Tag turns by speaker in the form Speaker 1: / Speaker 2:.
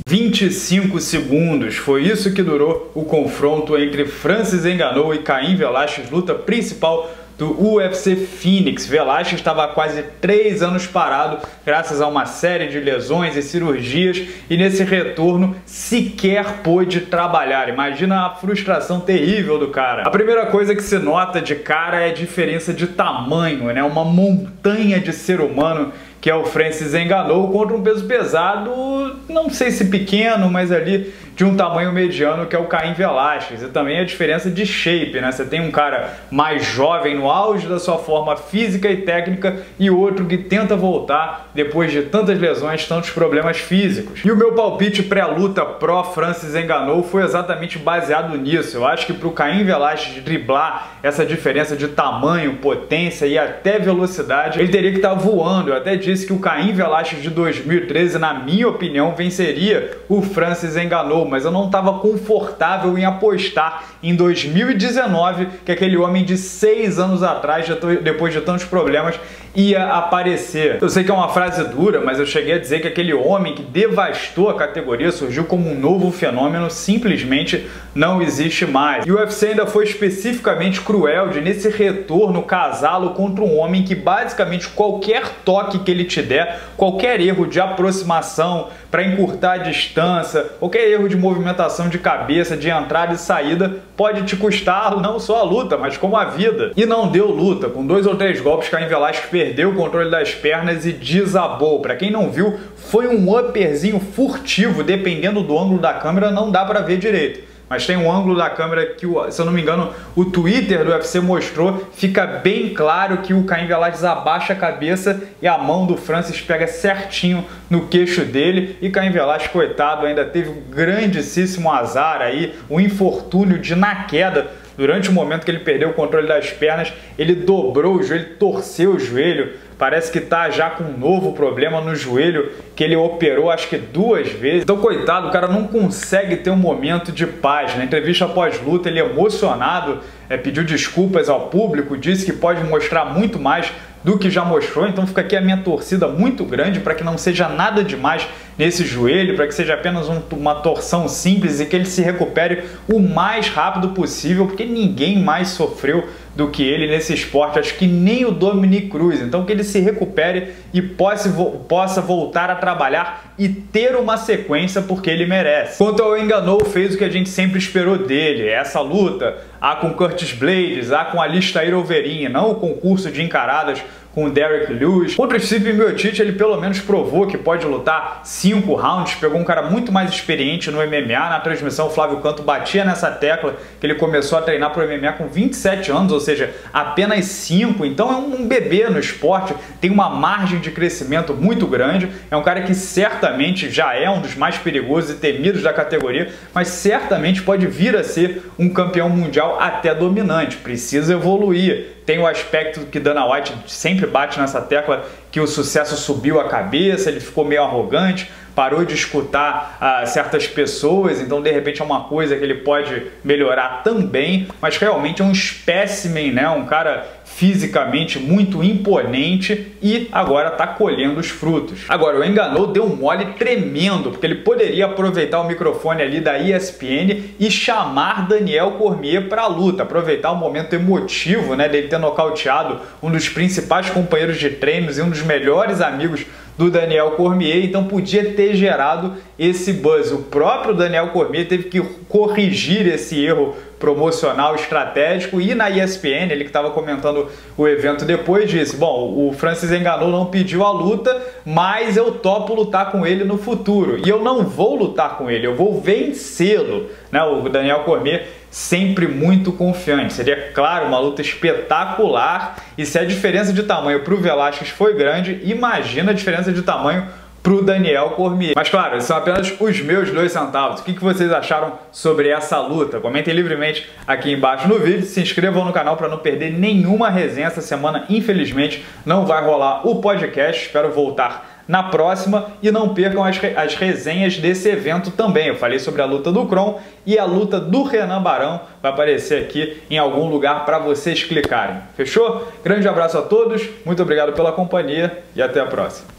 Speaker 1: 25 segundos, foi isso que durou o confronto entre Francis Ngannou e Cain Velasquez, luta principal do UFC Phoenix. Velasquez estava há quase 3 anos parado, graças a uma série de lesões e cirurgias, e nesse retorno sequer pôde trabalhar. Imagina a frustração terrível do cara. A primeira coisa que se nota de cara é a diferença de tamanho, né? Uma montanha de ser humano que é o Francis Ngannou contra um peso pesado, não sei se pequeno, mas ali de um tamanho mediano, que é o Cain Velasquez. E também a diferença de shape, né? Você tem um cara mais jovem no auge da sua forma física e técnica e outro que tenta voltar depois de tantas lesões, tantos problemas físicos. E o meu palpite pré-luta pró-Francis Ngannou foi exatamente baseado nisso. Eu acho que para o Cain Velasquez driblar essa diferença de tamanho, potência e até velocidade, ele teria que estar voando. Eu até disse que o Cain Velasquez de 2013, na minha opinião, venceria o Francis Ngannou, mas eu não estava confortável em apostar em 2019 que aquele homem de 6 anos atrás, depois de tantos problemas, ia aparecer. Eu sei que é uma frase dura, mas eu cheguei a dizer que aquele homem que devastou a categoria, surgiu como um novo fenômeno, simplesmente não existe mais. E o UFC ainda foi especificamente cruel de, nesse retorno, casá-lo contra um homem que basicamente qualquer toque que ele te der, qualquer erro de aproximação para encurtar a distância, qualquer erro de movimentação de cabeça, de entrada e saída, pode te custar não só a luta, mas como a vida. E não deu luta. Com 2 ou 3 golpes, Cain Velasquez perdeu o controle das pernas e desabou. Para quem não viu, foi um upperzinho furtivo, dependendo do ângulo da câmera, não dá para ver direito. Mas tem um ângulo da câmera que, se eu não me engano, o Twitter do UFC mostrou, fica bem claro que o Cain Velasquez abaixa a cabeça e a mão do Francis pega certinho no queixo dele. E Cain Velasquez, coitado, ainda teve um grandíssimo azar aí, um infortúnio de na queda. Durante o momento que ele perdeu o controle das pernas, ele dobrou o joelho, torceu o joelho. Parece que tá já com um novo problema no joelho, que ele operou acho que 2 vezes. Então, coitado, o cara não consegue ter um momento de paz. Na entrevista pós-luta, ele emocionado, pediu desculpas ao público, disse que pode mostrar muito mais do que já mostrou. Então fica aqui a minha torcida muito grande para que não seja nada demais nesse joelho, para que seja apenas uma torção simples e que ele se recupere o mais rápido possível, porque ninguém mais sofreu do que ele nesse esporte, acho que nem o Dominick Cruz. Então que ele se recupere e possa voltar a trabalhar e ter uma sequência, porque ele merece. Quanto ao Ngannou, fez o que a gente sempre esperou dele, essa luta, a com Curtis Blaydes, a com Alistair Overeem, não o concurso de encaradas com o Derrick Lewis. Contra o Stipe Miocic, ele pelo menos provou que pode lutar 5 rounds, pegou um cara muito mais experiente no MMA. Na transmissão, o Flávio Canto batia nessa tecla que ele começou a treinar para o MMA com 27 anos, ou seja, apenas 5, então é um bebê no esporte, tem uma margem de crescimento muito grande, é um cara que certamente já é um dos mais perigosos e temidos da categoria, mas certamente pode vir a ser um campeão mundial até dominante, precisa evoluir. Tem o aspecto que Dana White sempre bate nessa tecla, que o sucesso subiu a cabeça, ele ficou meio arrogante, parou de escutar certas pessoas, então de repente é uma coisa que ele pode melhorar também, mas realmente é um espécimen, né? Um cara fisicamente muito imponente e agora está colhendo os frutos. Agora, o Ngannou deu um mole tremendo, porque ele poderia aproveitar o microfone ali da ESPN e chamar Daniel Cormier para a luta, aproveitar o momento emotivo, né, dele ter nocauteado um dos principais companheiros de treinos e um dos melhores amigos do Daniel Cormier, então podia ter gerado esse buzz. O próprio Daniel Cormier teve que corrigir esse erro promocional estratégico, e na ESPN, ele que estava comentando o evento depois, disse: bom, o Francis Ngannou não pediu a luta, mas eu topo lutar com ele no futuro, e eu não vou lutar com ele, eu vou vencê-lo, né? O Daniel Cormier sempre muito confiante. Seria, claro, uma luta espetacular, e se a diferença de tamanho para o Velasquez foi grande, imagina a diferença de tamanho para o Daniel Cormier. Mas claro, esses são apenas os meus 2 centavos. O que vocês acharam sobre essa luta? Comentem livremente aqui embaixo no vídeo. Se inscrevam no canal para não perder nenhuma resenha. Essa semana, infelizmente, não vai rolar o podcast. Espero voltar na próxima, e não percam as resenhas desse evento também. Eu falei sobre a luta do Kron e a luta do Renan Barão. Vai aparecer aqui em algum lugar para vocês clicarem. Fechou? Grande abraço a todos, muito obrigado pela companhia e até a próxima.